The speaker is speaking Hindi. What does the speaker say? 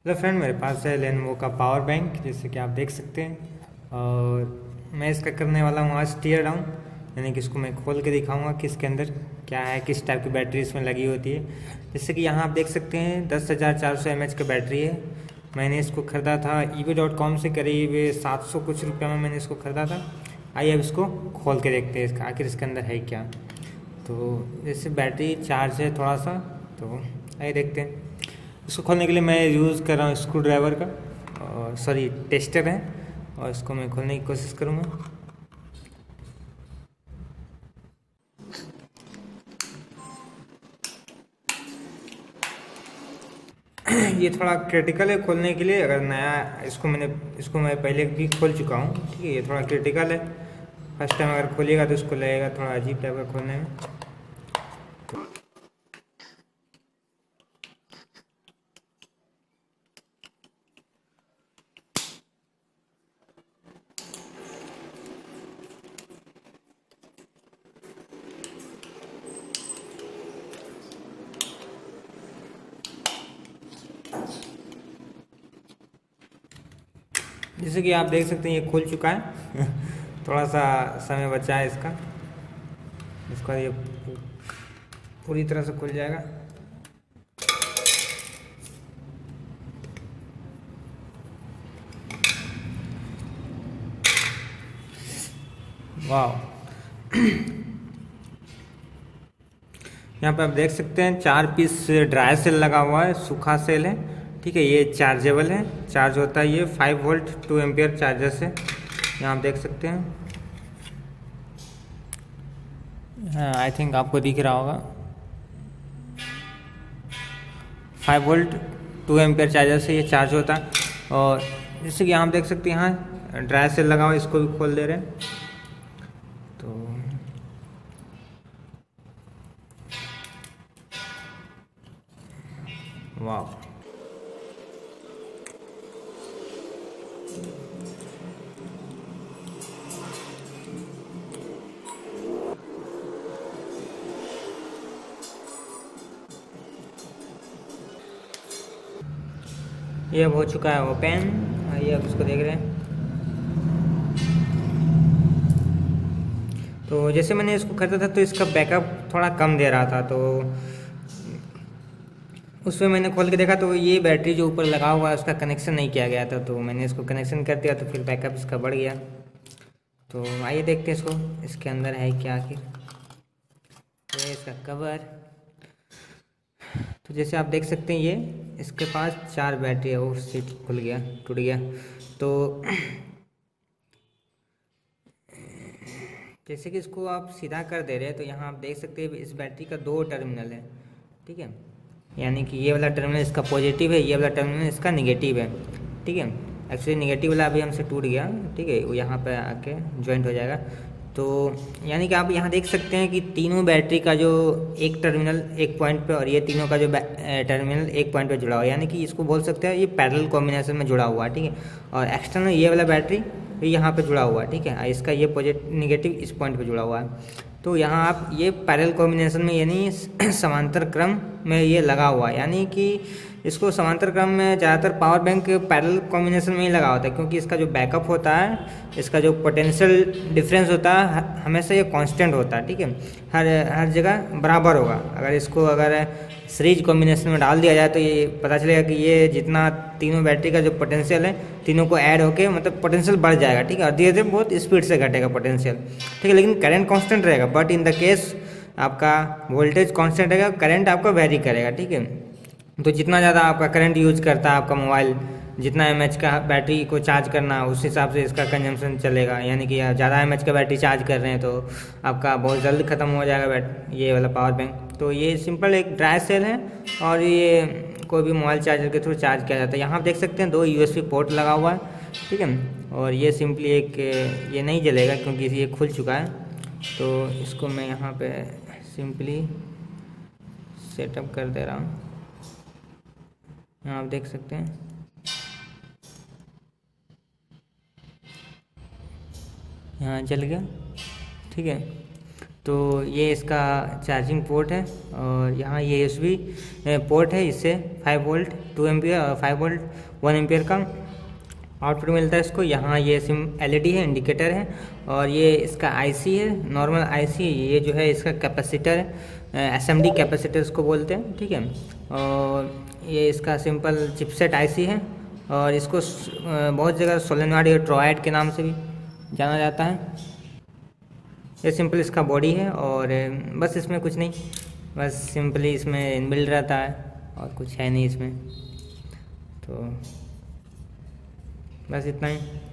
हेलो फ्रेंड, मेरे पास है लेनोवो का पावर बैंक, जैसे कि आप देख सकते हैं। और मैं इसका करने वाला हूँ आज टीयर डाउन, यानी कि इसको मैं खोल के दिखाऊंगा कि इसके अंदर क्या है, किस टाइप की बैटरी इसमें लगी होती है। जैसे कि यहाँ आप देख सकते हैं 10,400 mAh की बैटरी है। मैंने इसको ख़रीदा था eBay.com से, करीब 700 कुछ रुपये में मैंने इसको ख़रीदा था। आइए अब इसको खोल के देखते हैं इसका आखिर इसके अंदर है क्या। तो जैसे बैटरी चार्ज है थोड़ा सा, तो आइए देखते हैं। इसको खोलने के लिए मैं यूज़ कर रहा हूँ स्क्रू ड्राइवर का, और सॉरी टेस्टर है, और इसको मैं खोलने की कोशिश करूँगा। ये थोड़ा क्रिटिकल है खोलने के लिए, अगर नया इसको मैं पहले भी खोल चुका हूँ, ठीक है। ये थोड़ा क्रिटिकल है, फर्स्ट टाइम अगर खोलिएगा तो इसको लगेगा थोड़ा अजीब टाइप का खोलने में। जैसे कि आप देख सकते हैं ये खुल चुका है। थोड़ा सा समय बचा है इसका ये पूरी तरह से खुल जाएगा। वाह, यहाँ पे आप देख सकते हैं 4 पीस ड्राई सेल लगा हुआ है, सूखा सेल है, ठीक है। ये चार्जेबल है, चार्ज होता है ये 5 वोल्ट 2 एम्पियर चार्जर से। यहाँ आप देख सकते हैं, हाँ आई थिंक आपको दिख रहा होगा, 5 वोल्ट 2 एम्पियर चार्जर से ये चार्ज होता है। और जैसे कि यहाँ आप देख सकते हैं यहाँ ड्राई सेल लगा हुआ है, इसको भी खोल दे रहे हैं। तो वाह, ये अब हो चुका है ओपन। ये अब इसको देख रहे हैं। तो जैसे मैंने इसको खरीदा था तो इसका बैकअप थोड़ा कम दे रहा था, तो उसमें मैंने खोल के देखा तो ये बैटरी जो ऊपर लगा हुआ है उसका कनेक्शन नहीं किया गया था, तो मैंने इसको कनेक्शन कर दिया, तो फिर बैकअप इसका बढ़ गया। तो आइए देखते हैं इसको, इसके अंदर है क्या आखिर। ये इसका कवर। तो जैसे आप देख सकते हैं ये इसके पास 4 बैटरी है। वो सीट खुल गया, टूट गया। तो जैसे कि इसको आप सीधा कर दे रहे हैं तो यहाँ आप देख सकते हैं इस बैटरी का 2 टर्मिनल है, ठीक है। यानी कि ये वाला टर्मिनल इसका पॉजिटिव है, ये वाला टर्मिनल इसका निगेटिव है, ठीक है। एक्चुअली निगेटिव वाला अभी हमसे टूट गया, ठीक है, वो यहाँ पे आके ज्वाइंट हो जाएगा। तो यानी कि आप यहाँ देख सकते हैं कि तीनों बैटरी का जो एक टर्मिनल एक पॉइंट पे, और ये तीनों का जो टर्मिनल एक पॉइंट पे जुड़ा हुआ है, यानी कि इसको बोल सकते हैं ये पैरेलल कॉम्बिनेशन में जुड़ा हुआ है, ठीक है। और एक्सटर्नल ये वाला बैटरी यहाँ पे जुड़ा हुआ है, ठीक है। इसका ये पॉजिटिव निगेटिव इस पॉइंट पे जुड़ा हुआ है। तो यहाँ आप ये पैरेलल कॉम्बिनेशन में, यानी समांतर क्रम में ये लगा हुआ है, यानी कि इसको समांतर क्रम में ज़्यादातर पावर बैंक पैरेलल कॉम्बिनेशन में ही लगा होता है, क्योंकि इसका जो बैकअप होता है, इसका जो पोटेंशियल डिफरेंस होता है हमेशा ये कांस्टेंट होता है, ठीक है। हर हर जगह बराबर होगा। अगर सीरीज कॉम्बिनेशन में डाल दिया जाए तो ये पता चलेगा कि ये जितना तीनों बैटरी का जो पोटेंशियल है तीनों को ऐड होके मतलब पोटेंशियल बढ़ जाएगा, ठीक है। और धीरे धीरे बहुत स्पीड से घटेगा पोटेंशियल, ठीक है। लेकिन करंट कांस्टेंट रहेगा, बट इन द केस आपका वोल्टेज कांस्टेंट रहेगा, करंट आपका वेरी करेगा, ठीक है। तो जितना ज़्यादा आपका करंट यूज करता है आपका मोबाइल, जितना एमएच का बैटरी को चार्ज करना, उस हिसाब से इसका कंजम्पशन चलेगा। यानी कि ज़्यादा एमएच का बैटरी चार्ज कर रहे हैं तो आपका बहुत जल्द ख़त्म हो जाएगा ये वाला पावर बैंक। तो ये सिंपल एक ड्राई सेल है, और ये कोई भी मोबाइल चार्जर के थ्रू चार्ज किया जाता है। यहाँ आप देख सकते हैं 2 यूएसबी पोर्ट लगा हुआ है, ठीक है। और ये सिंपली ये नहीं जलेगा क्योंकि ये खुल चुका है। तो इसको मैं यहाँ पे सिंपली सेटअप कर दे रहा हूँ। यहाँ आप देख सकते हैं, यहाँ जल गया, ठीक है। तो ये इसका चार्जिंग पोर्ट है और यहाँ ये यूएसबी पोर्ट है, इससे 5 वोल्ट 2 एम्पियर और 5 वोल्ट 1 एम्पियर का आउटपुट मिलता है इसको। यहाँ ये सिम एलईडी है, इंडिकेटर है और ये इसका आईसी है, नॉर्मल आईसी। ये जो है इसका कैपेसिटर है, एसएमडी कैपेसिटर इसको बोलते हैं, ठीक है। और ये इसका सिंपल चिपसेट आईसी है और इसको बहुत जगह सोलेनॉइड या ट्रोइड के नाम से भी जाना जाता है। ये सिंपल इसका बॉडी है और बस इसमें कुछ नहीं, बस सिंपली इसमें इनबिल्ड रहता है और कुछ है नहीं इसमें, तो बस इतना ही।